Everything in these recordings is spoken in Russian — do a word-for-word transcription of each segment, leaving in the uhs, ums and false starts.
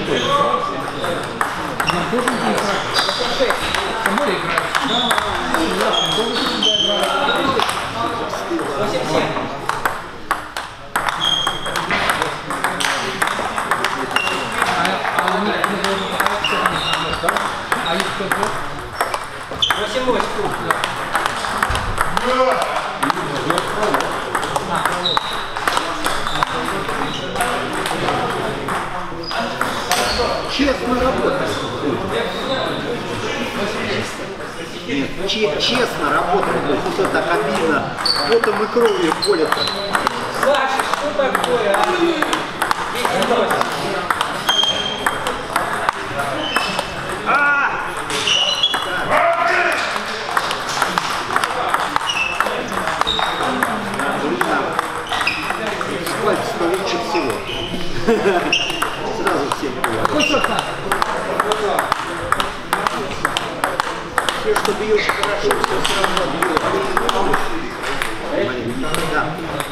Честно работать. Нет, честно работать. Вот это так обидно. Потом и кровью колется. Саша, что такое, а? А! Хватит лучше всего. Сразу всем было. Чтобы ее хорошо все равно отбило. Да.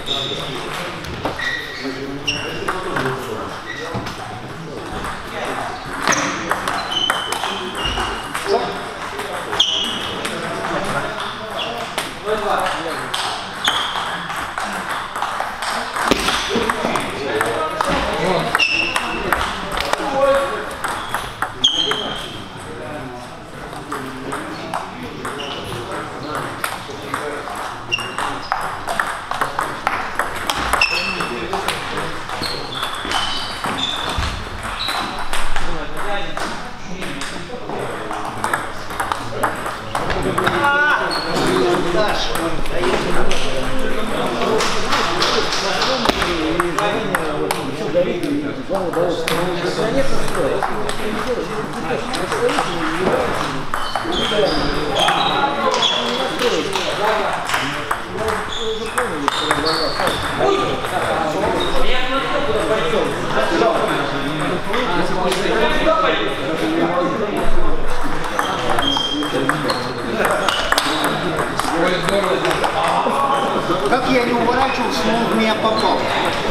Как я не уворачивался, но он в меня попал.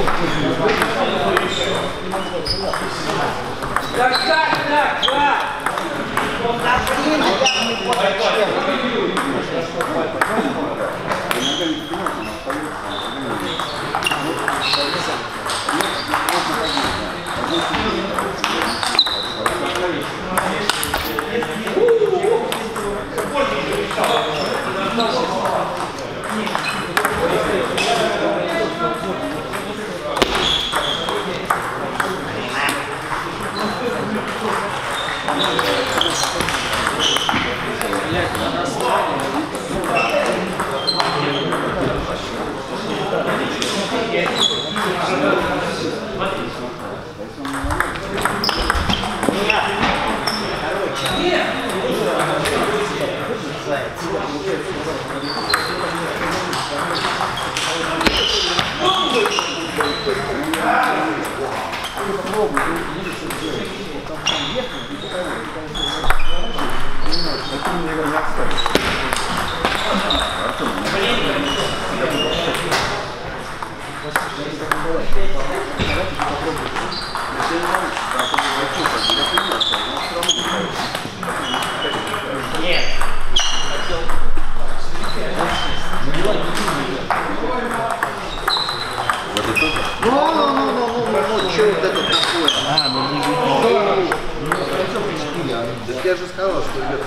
Так, так, так, так. Блин, я не понял. Нет. Ну, ну, ну, ну, ну, ну, что вот это такое? А, ну не видно. Так я же сказал, что ребята,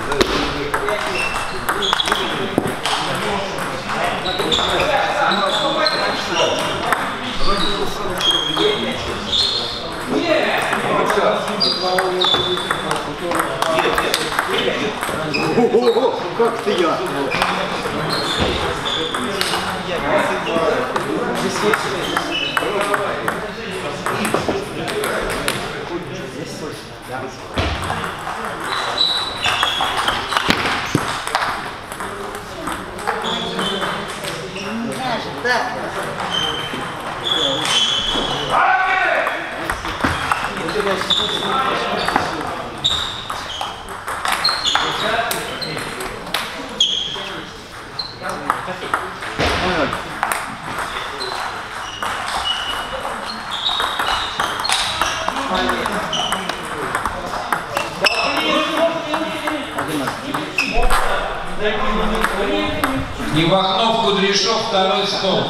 ого, как ты я? Да. Иванов, Кудряшов, второй стол.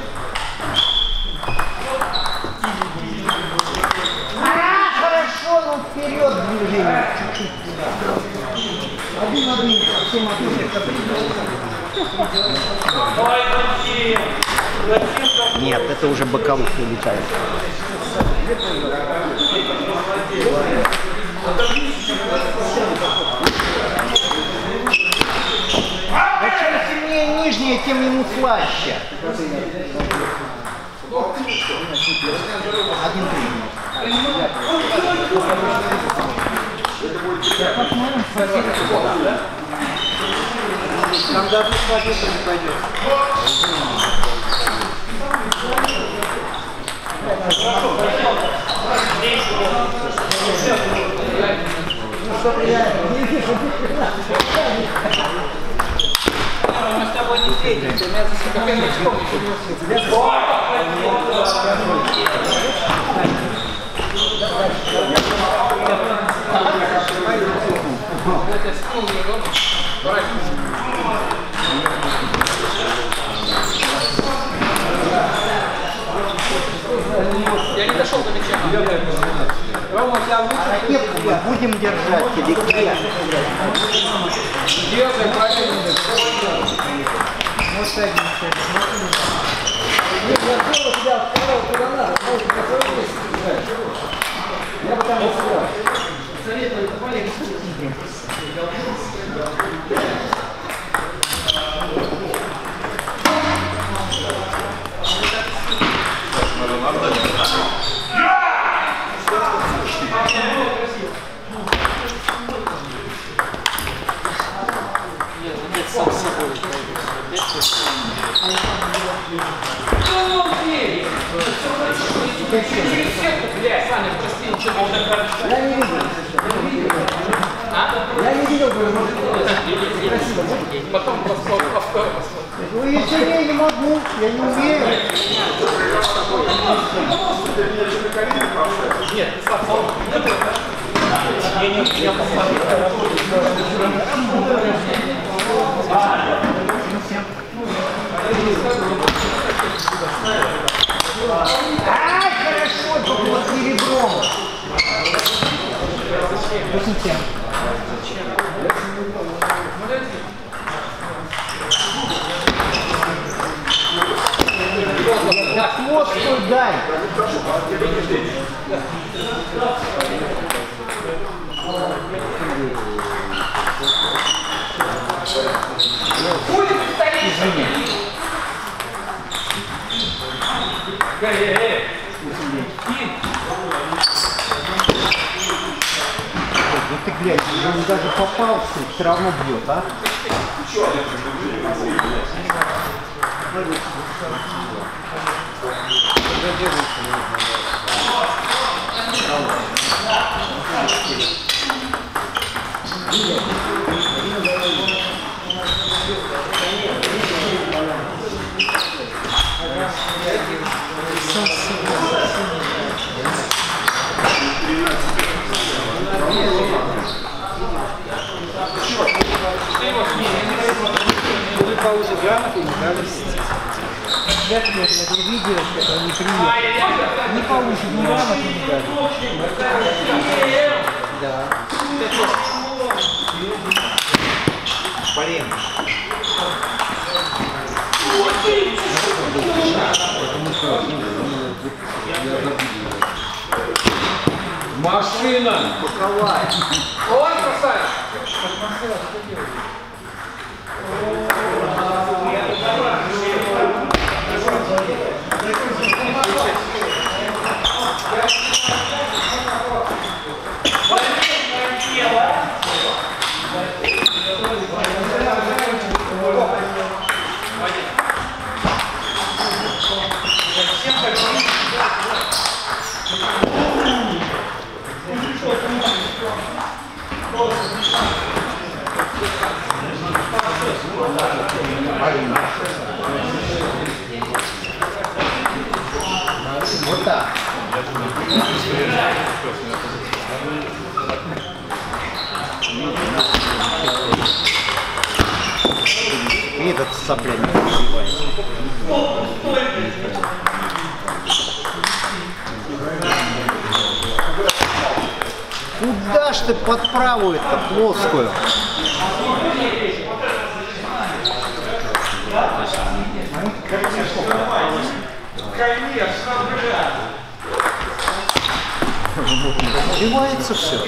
А, хорошо, ну вперед движение. Один-один, совсем один. Нет, это уже боковухи летает. А чем сильнее нижнее, тем ему слаще. Один-три. Там даже схватиться не пойдет. Мы с тобой не встретимся, меня за себя мячком я не дошел до мяча. Рома, у тебя лучше. Ракетку будем держать или где? Делай правильно. Может, один Нет, я сделал тебя, сказал, куда надо, может, на своем месте играть. Я бы там не сыграл. Советую, полегче. Я не видел. Я не видел, может, красиво. Потом повтор посмотрим. Ну, если я не могу, я не умею. Нет, ты сам сам. Я не я посмотрю. Ай, хорошо, только вот серебром. восемь семь. Да вот что дай. Извини. Ну ты глянь, он даже попал, все равно бьет, а? Вы получите грамоты, не дали. Я тебе это видео, это не приятно. Не получишь ни грамоты, не дали. Да. Блин. Машина! Боковая. Ой, красавец! Thank you. сопля не перебивается. Куда ж ты под правую-то плоскую? Сбивается все.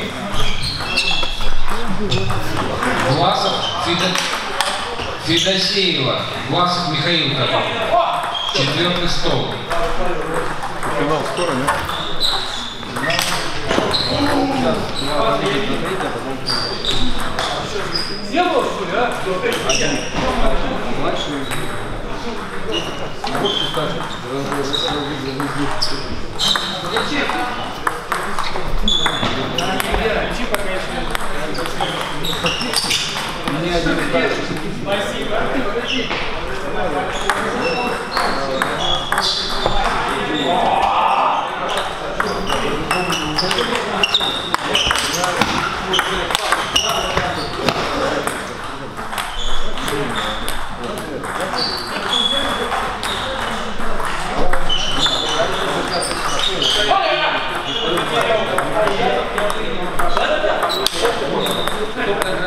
Власов Федо... Федосеева. Власов Михаил такой. Четвертый стол. Финал скоро, нет? Сделал, что ли, а? Спасибо. Thank you.